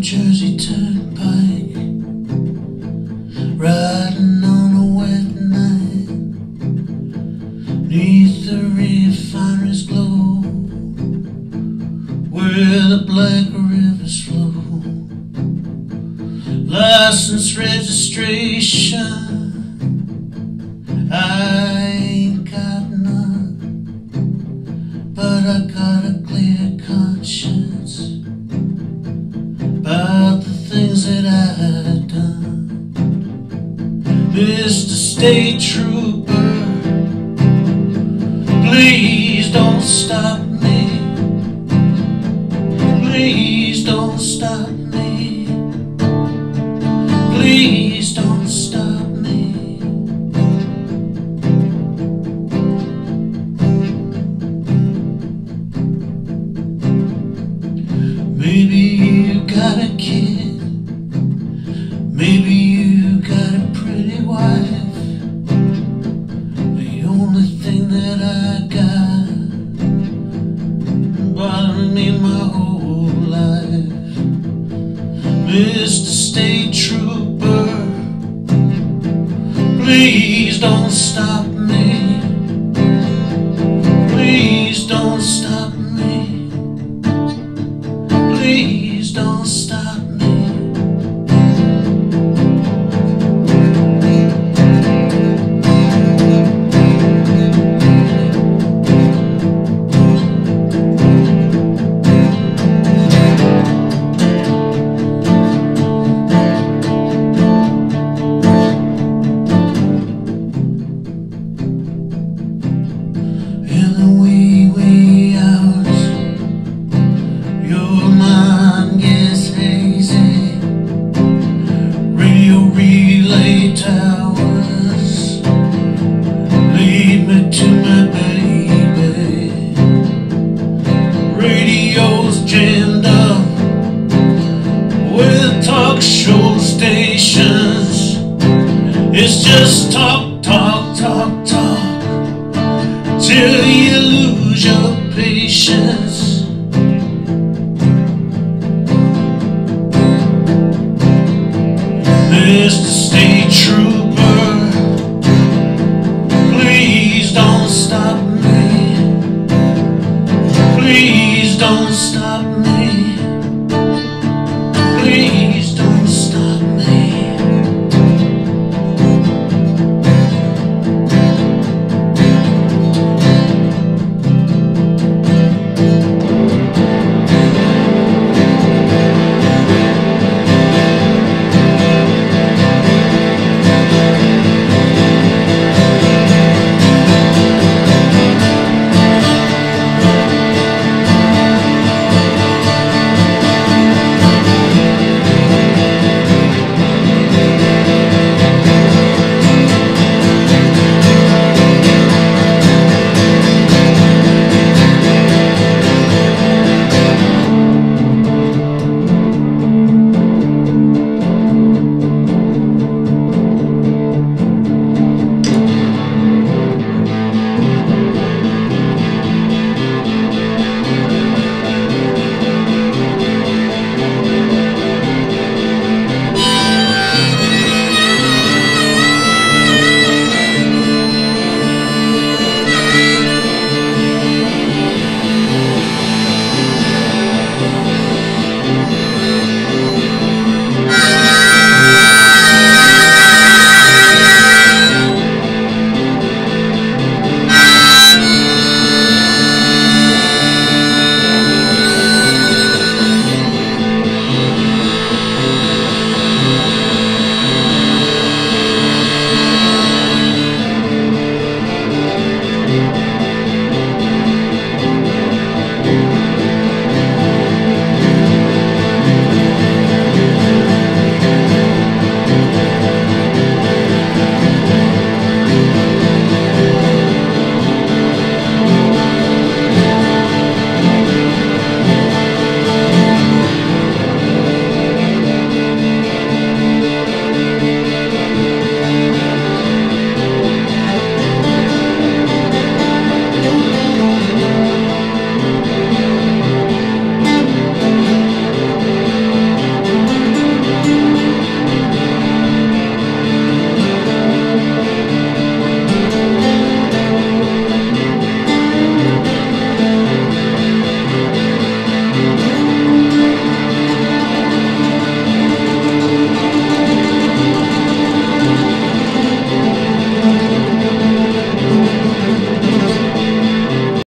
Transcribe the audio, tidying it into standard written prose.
Jersey Turnpike, riding on a wet night, 'neath the refinery's glow, where the black rivers flow. License registration, I ain't got none, but I got a clear conscience about the things that I've done. Mr. State Trooper, please don't stop me. Please don't stop me. Please don't stop me. Maybe you got a kid, maybe you got a pretty wife. The only thing that I got bothering me my whole life. Mr. State Trooper, please don't stop me. Please don't stop me. Please don't stop me. In the wee hours, your mind gets hazy. Radio relay towers lead me to my baby. Radio's jammed up with talk show stations. It's just talk, talk, talk, talk, till you lose your patience. Mr. State